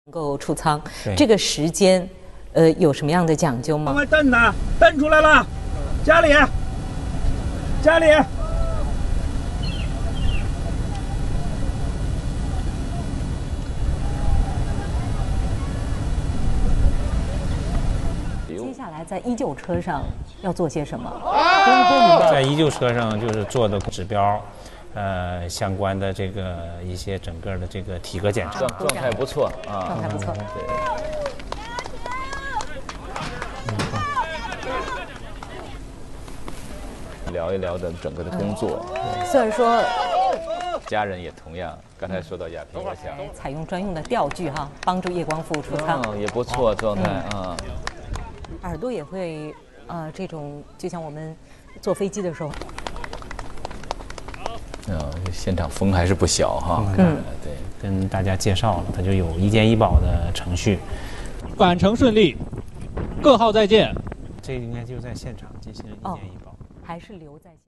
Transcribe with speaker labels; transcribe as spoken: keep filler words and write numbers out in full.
Speaker 1: 能够出舱，这个时间，呃，有什么样的讲究吗？
Speaker 2: 快蹬呢，蹬出来了，家里，家里。
Speaker 1: 接下来在依旧车上要做些什么？
Speaker 3: 在依旧车上就是做的指标。呃，相关的这个一些整个的这个体格检查，
Speaker 4: 状状态不错啊，
Speaker 1: 状态不错。
Speaker 4: 对，聊一聊的整个的工作。
Speaker 1: 嗯、虽然说，
Speaker 4: 家人也同样，刚才说到亚平，我想
Speaker 1: 采用专用的吊具哈，帮助叶光富出舱、
Speaker 4: 哦，也不错，状态啊。
Speaker 1: 耳朵也会呃，这种就像我们坐飞机的时候。
Speaker 4: 嗯，现场风还是不小哈。
Speaker 3: 嗯，对，跟大家介绍了，它就有一件医保的程序。
Speaker 5: 返程顺利，各号再见。
Speaker 3: 这应该就在现场进行一件医保，
Speaker 1: 哦、还是留在。